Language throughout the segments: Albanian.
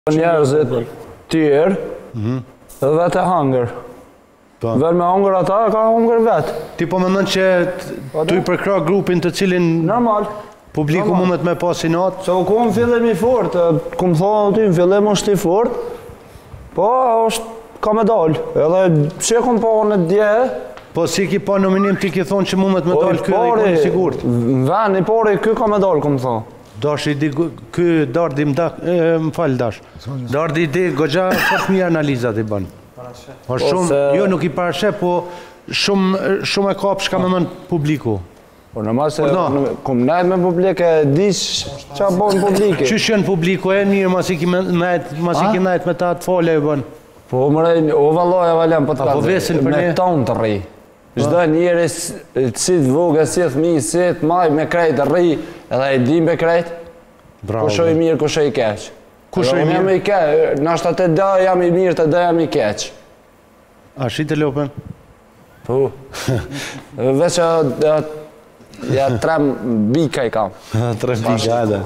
Njerëzit tjerë dhe vetë e hangër. Vel me hangër ata, ka hangër vetë. Ti po mendon që tu i përkra grupin të cilin Normal. publiku mundet me pasi natë? Se u kom fillim i fort, kom thonë ty, në fillim është i fort, po është ka me dalë. Edhe që kom po në dje, Po si ki pa nominim ti ki thonë që mundet me dalë kjo dhe i koni sigurt? Në vend i pari, kjo ka me dalë, kom thonë. Dash i di, ky Dardi më falë Dash. Dardi i di, gogja shumë mirë analizat i banë. Jo nuk i parashe, po shumë e kapë shka me mënë publiku. Po normal se kom najt me publike, dish qa bon publike. Qysh jënë publiku e mirë, mas i ki najt me ta të fole e banë? Po mërej, o valoj e valem po të kazi, me tonë të ri. Çdo njeri si të vogël, si të fëmijë, si të maj me krejt të rri, edhe e dim me krejt. Kusho i mirë, kusho i keq. Kusho i mirë? Jam i keq, nashta të da jam i mirë, të da jam i keq. A shite lopen? Po. Veç ja 3 bika i kam. 3 bika, edhe.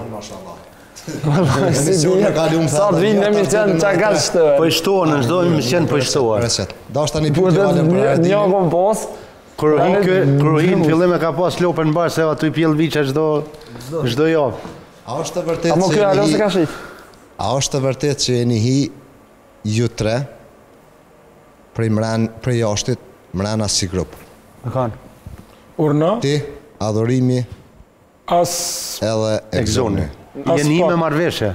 Sa të vinë në emision që ka shtë. Po i shtohen, në çdo emision po i shtohen. Da është tani pyetje valem për Ardini. Një kom pos. Kërëhin fillim e ka pas lopen barë, se aty pjell vicha çdo javë. A është të vërtet A është të vërtet që jeni hi ju tre prej jashtit mrena si grup? Në kanë. Urna? Ti, adhurimi edhe Egzoni. Jeni me marveshe?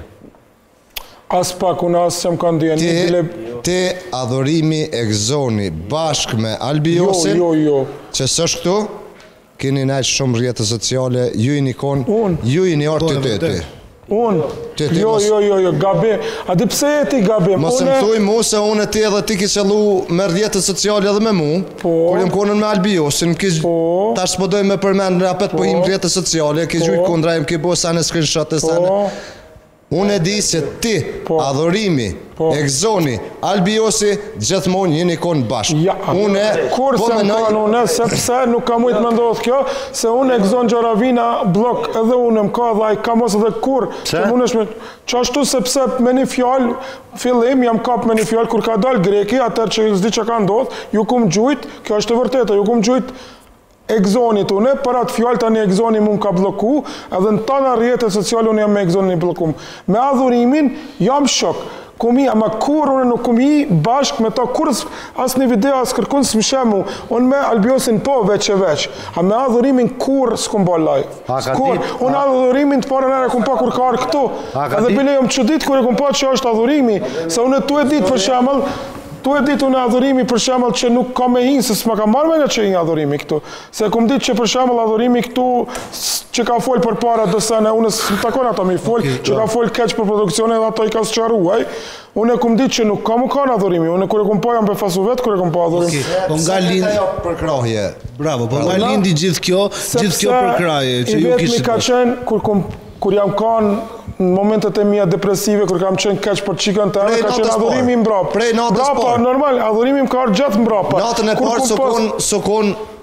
As pak, unë as që më kanë dhjenë. Ti, adhurimi Egzoni bashk me Albiosin, që s'është këtu, keni najtë shumë rjetë sociale, ju i një konë, ju i një orë të të. Unë? Jo, gabim. A di pse e ti gabim? Mos më thuj mu se unë e ti edhe ti ki qëllu me rjetë sociale edhe me mu, kur jem konën me Albiosin, tash s'po dojmë me përmenë në apet po him rjetë sociale, ki gjujtë kundra, jem ki bo sane screenshot e sane. Unë e di se ti, adhurimi, Egzoni, Albiosi, gjithmonë jeni konë bashkë. Kur se më kanë une, sepse nuk ka mujtë me ndodhë kjo, se unë Egzon Gjaravina blok edhe unë më ka dhe i ka mos edhe kur. Qashtu sepse me një fjallë, fillim jam kap me një fjallë, kur ka dalë greki, atër që zdi që ka ndodhë, ju kumë gjujtë, kjo është të vërteta, ju kumë gjujtë Egzonit une, për atë fjallë tani Egzoni mu më ka bloku, edhe në tana rjetët sociale unë jam me Egzoni blokum. Me adhurimin, jam shok. Kumi, ama kur unë nuk kumi bashk me ta, kur asë një video, asë kërkun së më shemu, unë me Albiosin po veç e veç, a me adhurimin kur s'kum ba live. Kur, unë adhurimin të parë nere kum pa kur ka arë këtu, edhe bile jom që ditë kur e kum pa që është adhurimi, se unë tu e ditë për shemëll, tu e ditë unë adhurimi për shemëll që nuk ka me hinë, se s'ma ka marrë me në që hinë adhurimi këtu. Se kom ditë që për shemëll adhurimi këtu që ka folë për para dësene, unë s'm takon ato me i folë, që ka folë keq për produksione dhe ato i ka së qaruaj, unë e kom ditë që nuk ka mu ka në adhurimi, unë kër e kom pa jam për fasu vetë, kër e kom pa adhurimi. Po nga lindi përkrahje. Bravo, po nga lindi gjithë kjo përkrahje. I vetë mi ka qenë, kur jam kanë në momentet e mija depresive, kur kam qenë keq për qikën të eme, ka qenë adhurimi mbrapa. Prej natës parë. Normal, adhurimi më ka arë gjatë mbrapa. Natën e parë së konë